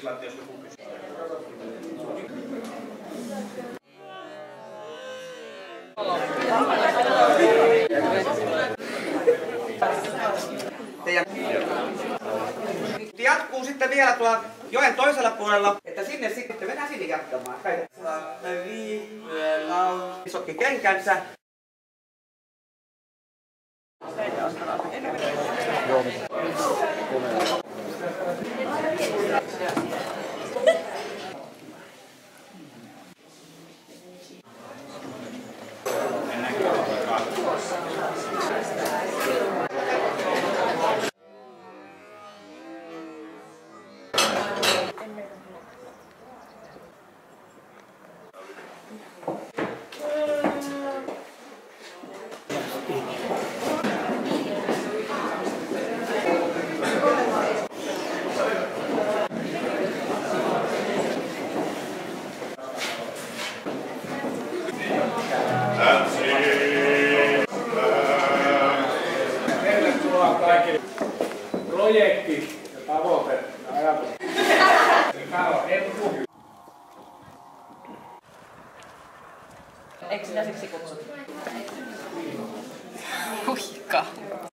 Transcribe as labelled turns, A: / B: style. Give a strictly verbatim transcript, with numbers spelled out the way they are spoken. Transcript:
A: sillä, jos joku kysyy. Teidän jatkuu sitten vielä tuolla joen toisella puolella, että sinne sitten mennään sinne jatkamaan. Isokki kenkänsä.
B: Tervetuloa kaikille. Projekti ja tavoite ja ajatus.
C: Eikö sinä siksi kutsut? Huikka.